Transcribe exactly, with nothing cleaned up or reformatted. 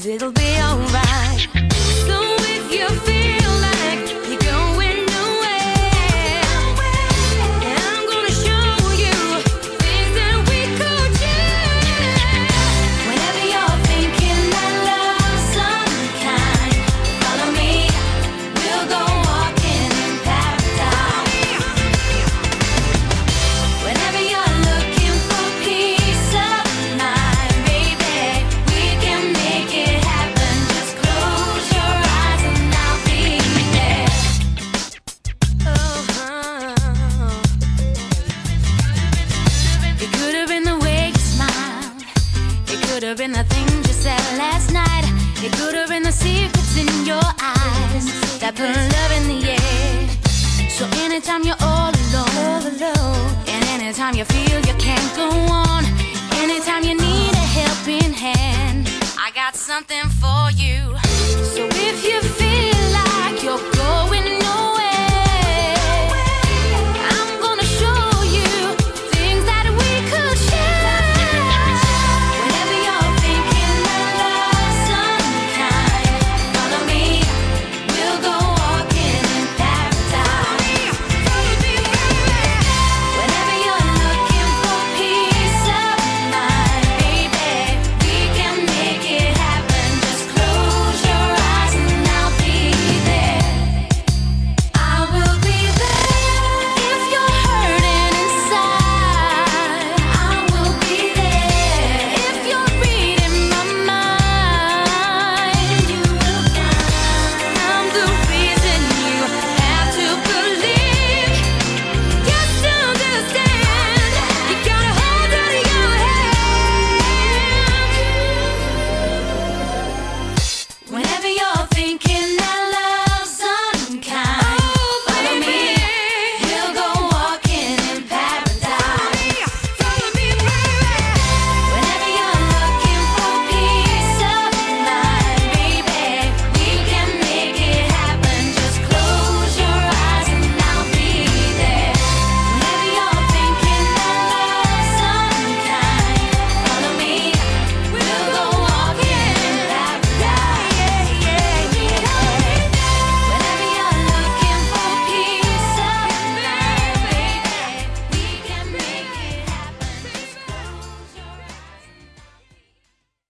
'cause it'll be alright. So if you feel like you're going nowhere, I'm gonna show you things that we could do. Whenever you're thinking that love's some kind, follow me, we'll go walking in paradise. Whenever you're looking for peace of mind, baby, we can make it happen. Just close your eyes and I'll be there. Oh, it could have been the way you smiled. It could have been the things you said last night. It could have been the secrets in your eyes that put love in the air. So anytime you're all alone, all alone, and anytime you feel you can't go on, anytime you need a helping hand, I got something for you. So if you feel